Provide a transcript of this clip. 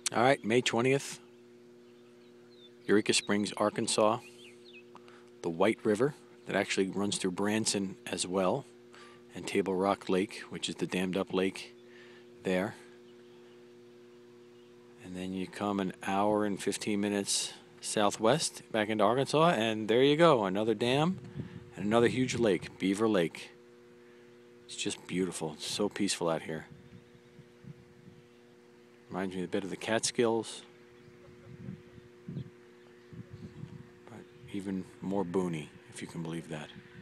All right, May 20th, Eureka Springs, Arkansas. The White River that actually runs through Branson as well, and Table Rock Lake, which is the dammed up lake there. And then you come an hour and 15 minutes southwest back into Arkansas, and there you go, another dam and another huge lake, Beaver Lake. It's just beautiful. It's so peaceful out here. Reminds me a bit of the Catskills, but even more boony, if you can believe that.